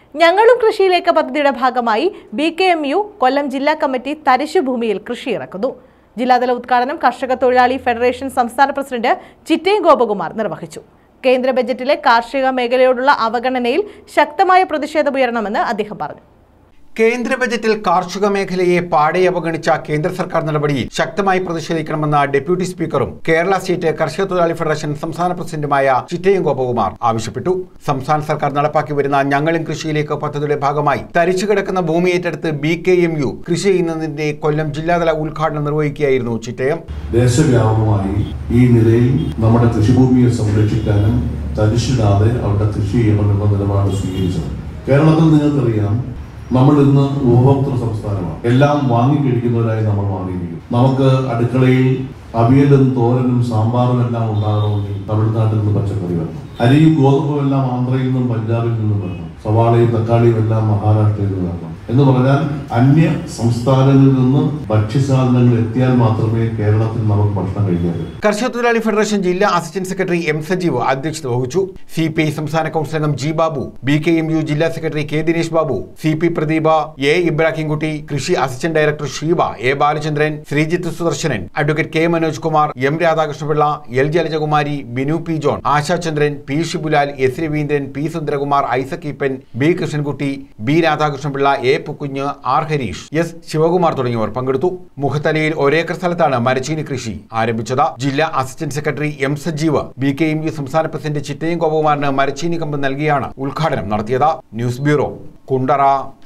ഞങ്ങളും കൃഷിയിലേക്ക് പദ്ധതിയുടെ ഭാഗമായി BKMU കൊല്ലം ജില്ലാ കമ്മിറ്റി തരിശുഭൂമിയിൽ കൃഷി ഇറക്കുന്നു. ജില്ലാതല ഉദ്ഘാടനം കർഷക തൊഴിലാളി ഫെഡറേഷൻ സംസ്ഥാന പ്രസിഡന്റ് ചിറ്റയം ഗോപകുമാർ നിർവഹിച്ചു. കേന്ദ്ര ബജറ്റിലെ കാർഷിക മേഖലയോടുള്ള അവഗണനയിൽ ശക്തമായ പ്രതിഷേധമുയരണമെന്ന് അദ്ദേഹം പറഞ്ഞു. കേന്ദ്ര ബജറ്റിൽ കാർഷിക മേഖലയെ പാടെ അവഗണിച്ച കേന്ദ്ര സർക്കാർ നടപടിയിൽ ശക്തമായി പ്രതിഷേധിക്കണമെന്ന് ഡെപ്യൂട്ടി സ്പീക്കറും കേരള സ്റ്റേറ്റ് കർഷക തൊഴിലാളി ഫെഡറേഷൻ സംസ്ഥാന പ്രസിഡന്റുമായ ചിറ്റയം ഗോപകുമാർ ആവശ്യപ്പെട്ടു. സംസ്ഥാന സർക്കാർ നടപ്പാക്കി വരുന്ന ഞങ്ങളും കൃഷിയിലേക്ക് പദ്ധതിയുടെ ഭാഗമായി തരിച്ചു കിടക്കുന്ന ഭൂമി ഏറ്റെടുത്ത് BKMU കൃഷി ചെയ്യുന്നതിന്റെ കൊല്ലം ജില്ലാതല ഉദ്ഘാടനം നിർവഹിക്കുകയായിരുന്നു ചിറ്റയം. ദേശവ്യാപകമായി ഈ നിലയിൽ നമ്മുടെ കൃഷിഭൂമിയെ സംരക്ഷിക്കാനും തരിശിടാതെ അവിടെ കൃഷി ചെയ്യണമെന്ന നിലപാട് സ്വീകരിച്ചത്. കേരളത്തിൽ നിങ്ങൾക്കറിയാം, നമ്മൾ ഇന്ന് ഉപഭോക്തൃ സംസ്ഥാനമാണ്. എല്ലാം വാങ്ങിക്കഴിക്കുന്നവരായി നമ്മൾ മാറിയിരിക്കും. നമുക്ക് അടുക്കളയിൽ അവിയലും തോരനും സാമ്പാറും എല്ലാം ഉണ്ടാകണമെങ്കിൽ തമിഴ്നാട്ടിൽ നിന്ന് പച്ചക്കറി വരണം. അരിയും ഗോതമ്പും എല്ലാം ആന്ധ്രയിൽ നിന്നും പഞ്ചാബിൽ നിന്നും വരണം. സവാളയും തക്കാളിയും എല്ലാം മഹാരാഷ്ട്രയിൽ നിന്ന് വരണം. എന്ന് പറഞ്ഞാൽ അന്യ സംസ്ഥാനങ്ങളിൽ നിന്ന് ഭക്ഷ്യസാധനങ്ങൾ എത്തിയാൽ മാത്രമേ കേരളത്തിൽ നമുക്ക് ഭക്ഷണം കഴിക്കാൻ പറ്റൂ. കർഷക തൊഴിലാളി ഫെഡറേഷൻ ജില്ലാ അസിസ്റ്റന്റ് സെക്രട്ടറി M സജീവ് അധ്യക്ഷത വഹിച്ചു. CPI സംസ്ഥാന കൗൺസിൽ അംഗം G ബാബു, BKMU ജില്ലാ secretary K Dinesh Babu, CP Pradeepa, A Ibrahimkutty, കൃഷി assistant director Sheeba, A Balachandran, Sreejith Sudarsanan, advocate K Manoj Kumar, M Radhakrishnapillai, L Jalajakumari, Binu P John, Ashachandran, P Shibulal, S Raveendran, P Sundarakumar, Isaac Eapen, B Krishnankutty, B Radhakrishnapillai, A Pukkunju, R Hareesh, S Sivakumar തുടങ്ങിയവർ പങ്കെടുത്തു. മുഖത്തലയിൽ ഒരേക്കർ സ്ഥലത്താണ് മരച്ചീനി കൃഷി ആരംഭിച്ചത്. ജില്ലാ assistant secretary M Sajeev BKMU സംസ്ഥാന പ്രസിഡന്റ് ചിറ്റയം ഗോപകുമാറിന് മരച്ചീനി കമ്പ് നൽകിയാണ് ഉദ്ഘാടനം നടത്തിയത്. News bureau, Kundara.